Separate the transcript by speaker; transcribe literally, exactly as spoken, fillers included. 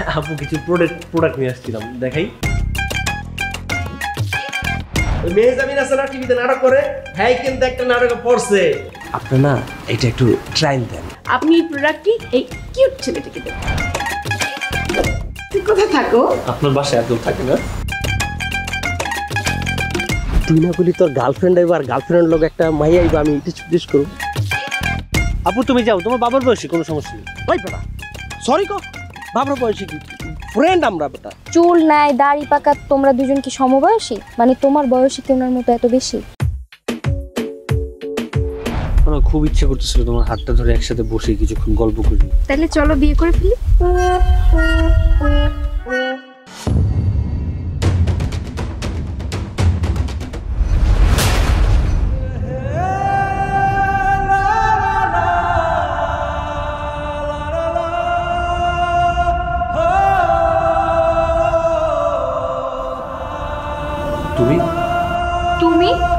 Speaker 1: আপু কিছু product product নিয়ে আসছিলাম, দেখাই। ওই মেহজাবিন আছে না টিভিতে নাটক করে, হ্যাঁ কিন্তু একটা নাটকে পড়ছে। আপনি না এটা একটু ট্রাই দেন।
Speaker 2: আপনি এই প্রোডাক্টটি এই কিউট ছেলেটাকে দেন। তুই কোথায় থাকো?
Speaker 1: আপনার বাসায় একদম থাকে না। তুই না বলি তোর গার্লফ্রেন্ড আইবা, আর গার্লফ্রেন্ডের লোক একটা মাই আইবা, আমি ইটিস পিটিস করব। আপু তুমি যাও, তোমার বাবার বয়সী, কোনো সমস্যা নেই। ভাই বেটা সরি কো, বাবার বয়সী কি ফ্রেন্ড আমরা বেটা।
Speaker 3: চুল নাই, দাড়ি পাকা, তোমরা দুজন কি সমবয়সী? মানে তোমার বয়সী কি ওনার মতো এত বেশি?
Speaker 1: আমার খুব ইচ্ছে করতেছিল তোমার হাতটা ধরে একসাথে বসে কিছুক্ষণ গল্প করি।
Speaker 3: তাহলে চলো বিয়ে করে ফেলি।
Speaker 1: তুমি
Speaker 3: তুমি